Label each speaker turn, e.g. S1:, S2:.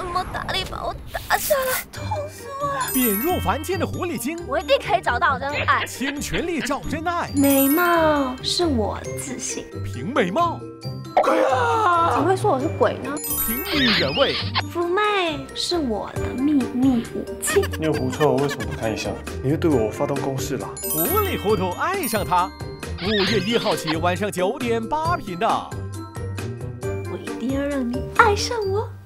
S1: 这么大力把我打下来，痛死我了！
S2: 变若凡间的狐狸精，
S1: 我一定可以找到真爱。
S2: 倾全力找真爱，
S1: 美貌是我的自信。
S2: 凭美貌，
S1: 鬼啊！怎么会说我是鬼呢？
S2: 凭女人味，
S1: 妩媚是我的秘密武器。
S3: 你有狐臭，为什么不看医生？你会对我发动攻势啦！
S2: 糊里糊涂爱上他。5月1号起晚上9点8频道。
S1: 我一定要让你爱上我。